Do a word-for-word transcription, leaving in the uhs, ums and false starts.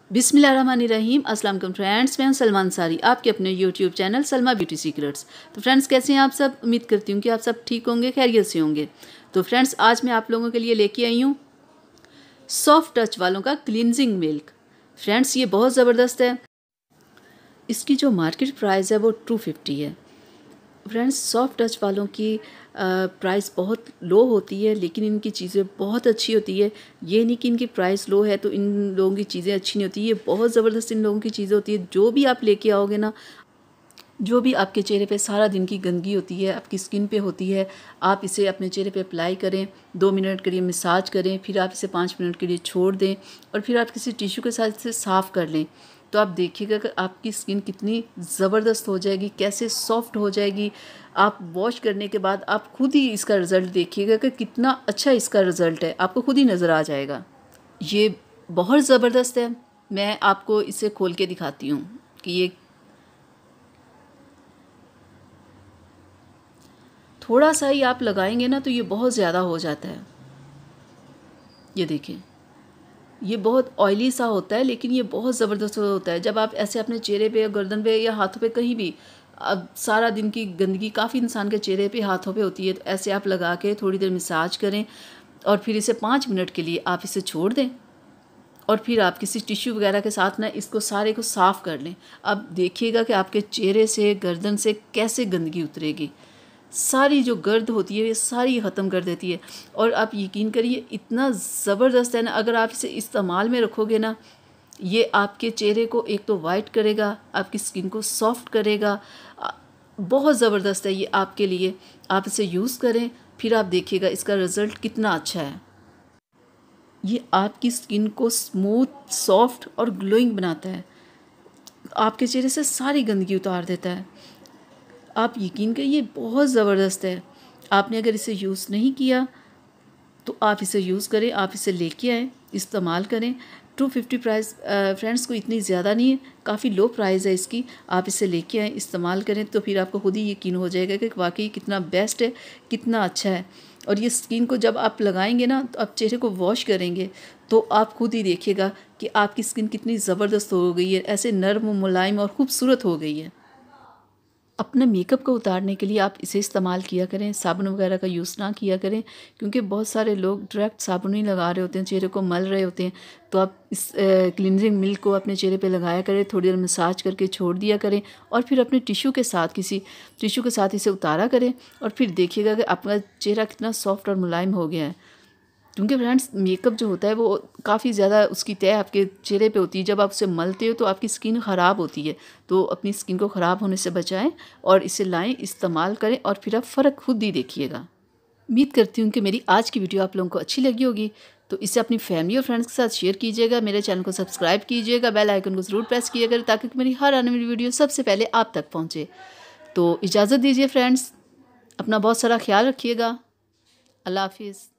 बिस्मिल्लाहिर्रहमानिर्रहीम। अस्सलाम वालेकुम फ्रेंड्स, मैं हूं सलमा अंसारी, आपके अपने YouTube channel Salma beauty secrets. तो फ्रेंड्स, कैसे हैं आप सब? उम्मीद करती हूं कि आप सब ठीक होंगे, खैरियत से होंगे। तो फ्रेंड्स, आज मैं आप लोगों के लिए लेके आई हूं सॉफ्ट टच वालों का क्लिनजिंग मिल्क। फ्रेंड्स, ये बहुत ज़बरदस्त है। इसकी जो मार्केट प्राइस है वो टू फिफ्टी है। फ्रेंड्स, सॉफ्ट टच वालों की प्राइस बहुत लो होती है, लेकिन इनकी चीज़ें बहुत अच्छी होती है। ये नहीं कि इनकी प्राइस लो है तो इन लोगों की चीज़ें अच्छी नहीं होती। ये बहुत ज़बरदस्त इन लोगों की चीज़ें होती है। जो भी आप लेके आओगे ना, जो भी आपके चेहरे पे सारा दिन की गंदगी होती है, आपकी स्किन पे होती है, आप इसे अपने चेहरे पे अप्लाई करें, दो मिनट के लिए मसाज करें, फिर आप इसे पाँच मिनट के लिए छोड़ दें और फिर आप किसी टिश्यू के साथ इसे साफ़ कर लें। तो आप देखिएगा कि आपकी स्किन कितनी ज़बरदस्त हो जाएगी, कैसे सॉफ्ट हो जाएगी। आप वॉश करने के बाद आप खुद ही इसका रिज़ल्ट देखिएगा कि कितना अच्छा इसका रिज़ल्ट है, आपको खुद ही नज़र आ जाएगा। ये बहुत ज़बरदस्त है। मैं आपको इसे खोल के दिखाती हूँ कि ये थोड़ा सा ही आप लगाएंगे ना तो ये बहुत ज़्यादा हो जाता है। ये देखें, ये बहुत ऑयली सा होता है, लेकिन ये बहुत ज़बरदस्त होता है। जब आप ऐसे अपने चेहरे पे, गर्दन पे या हाथों पे कहीं भी, अब सारा दिन की गंदगी काफ़ी इंसान के चेहरे पे, हाथों पे होती है, तो ऐसे आप लगा के थोड़ी देर मसाज करें और फिर इसे पाँच मिनट के लिए आप इसे छोड़ दें और फिर आप किसी टिश्यू वगैरह के साथ ना इसको सारे को साफ़ कर लें। अब देखिएगा कि आपके चेहरे से, गर्दन से कैसे गंदगी उतरेगी। सारी जो गर्द होती है ये सारी ख़त्म कर देती है। और आप यकीन करिए, इतना ज़बरदस्त है ना, अगर आप इसे इस्तेमाल में रखोगे ना, ये आपके चेहरे को एक तो वाइट करेगा, आपकी स्किन को सॉफ्ट करेगा। बहुत ज़बरदस्त है ये आपके लिए। आप इसे यूज़ करें, फिर आप देखिएगा इसका रिज़ल्ट कितना अच्छा है। ये आपकी स्किन को स्मूथ, सॉफ्ट और ग्लोइंग बनाता है। आपके चेहरे से सारी गंदगी उतार देता है। आप यकीन करिए, बहुत ज़बरदस्त है। आपने अगर इसे यूज़ नहीं किया तो आप इसे यूज़ करें, आप इसे लेके आएँ, इस्तेमाल करें। टू फिफ्टी प्राइस फ्रेंड्स को इतनी ज़्यादा नहीं है, काफ़ी लो प्राइस है इसकी। आप इसे लेके आएँ, इस्तेमाल करें, तो फिर आपको खुद ही यकीन हो जाएगा कि वाकई कितना बेस्ट है, कितना अच्छा है। और ये स्किन को जब आप लगाएंगे ना, तो आप चेहरे को वॉश करेंगे तो आप खुद ही देखिएगा कि आपकी स्किन कितनी ज़बरदस्त हो गई है, ऐसे नर्म, मुलायम और खूबसूरत हो गई है। अपने मेकअप को उतारने के लिए आप इसे इस्तेमाल किया करें, साबुन वगैरह का यूज़ ना किया करें, क्योंकि बहुत सारे लोग डायरेक्ट साबुन ही लगा रहे होते हैं, चेहरे को मल रहे होते हैं। तो आप इस क्लिनजिंग मिल्क को अपने चेहरे पे लगाया करें, थोड़ी देर मसाज करके छोड़ दिया करें और फिर अपने टिश्यू के साथ, किसी टिश्यू के साथ इसे उतारा करें और फिर देखिएगा कि आपका चेहरा कितना सॉफ्ट और मुलायम हो गया है। क्योंकि फ्रेंड्स, मेकअप जो होता है वो काफ़ी ज़्यादा उसकी तय आपके चेहरे पे होती है। जब आप उसे मलते हो तो आपकी स्किन ख़राब होती है। तो अपनी स्किन को ख़राब होने से बचाएं और इसे लाएं, इस्तेमाल करें और फिर आप फ़र्क खुद ही देखिएगा। उम्मीद करती हूँ कि मेरी आज की वीडियो आप लोगों को अच्छी लगी होगी। तो इसे अपनी फैमिली और फ्रेंड्स के साथ शेयर कीजिएगा। मेरे चैनल को सब्सक्राइब कीजिएगा, बेल आइकन को ज़रूर प्रेस कीजिएगा ताकि मेरी हर आने वाली वीडियो सबसे पहले आप तक पहुँचे। तो इजाज़त दीजिए फ्रेंड्स, अपना बहुत सारा ख्याल रखिएगा। अल्लाह हाफिज़।